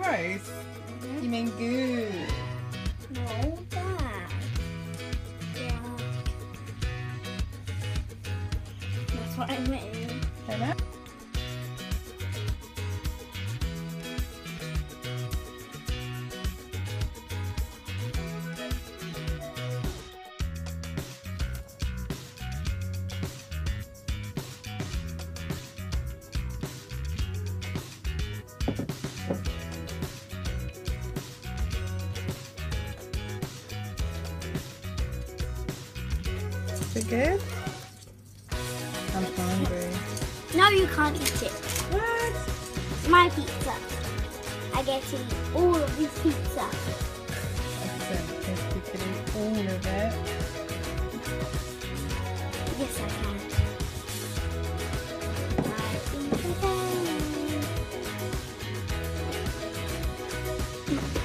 gross? You mean good? No, bad. Yeah. That's what I mean. Don't know. Is it good? I'm hungry. No, you can't eat it. What? It's my pizza. I get to eat all of this pizza. Excellent. If you could eat all of it. Yes, I can. I think I can.